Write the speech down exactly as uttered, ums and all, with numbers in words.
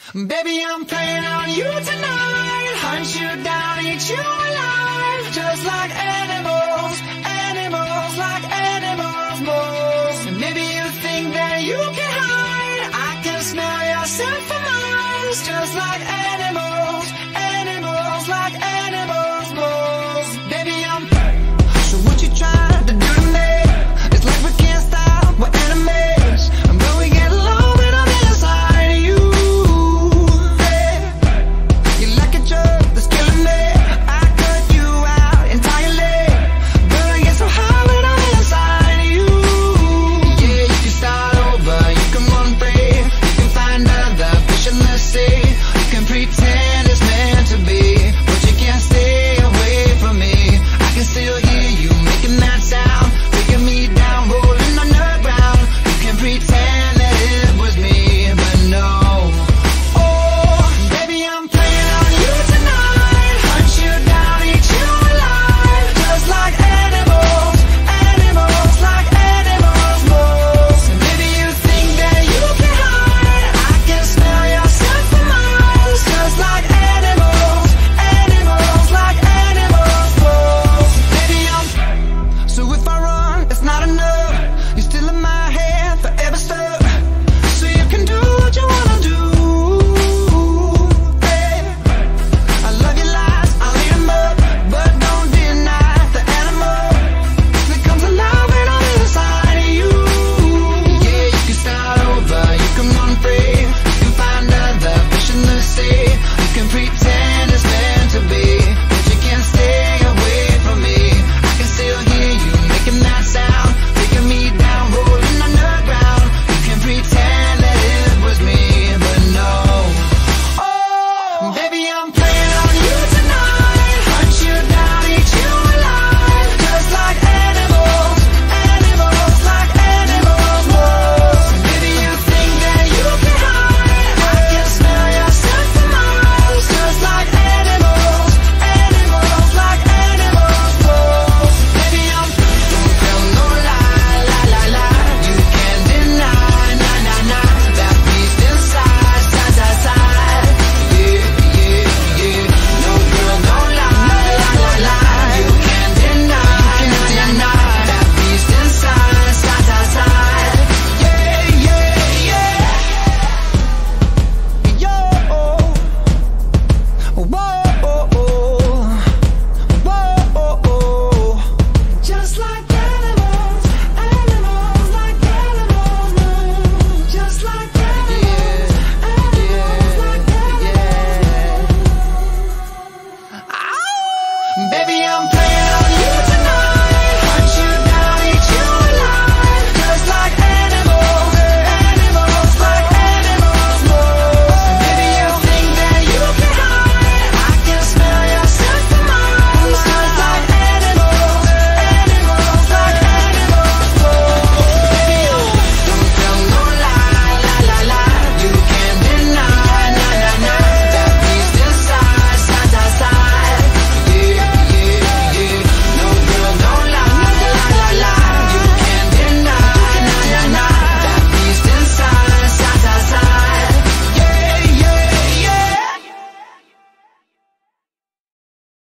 Baby, I'm playing on you tonight. Hunt you down, eat you alive. Just like animals, animals, like animals, moles. And maybe you think that you can hide. I can smell yourself from miles. Just like animals, animals, like animals, moles. Baby, I'm so what you trying to do to me? It's like we can't stop, we're enemies. And when we get low, but on the other side of you. Say